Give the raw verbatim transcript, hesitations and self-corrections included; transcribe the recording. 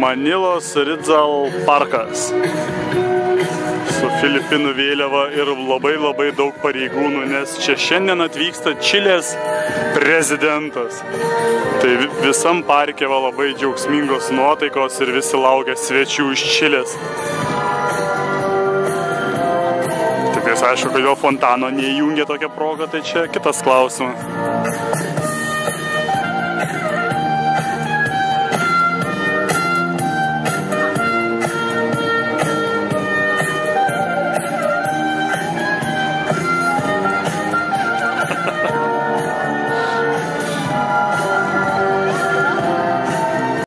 Manilos Rizal parkas su Filipinų vėliava ir labai labai daug pareigūnų, nes čia šiandien atvyksta Čilės prezidentas. Tai visam parke va labai džiaugsmingos nuotaikos ir visi laukia svečių iš Čilės. Tik aišku, kodėl fontano neįjungia tokią progą, tai čia kitas klausimas.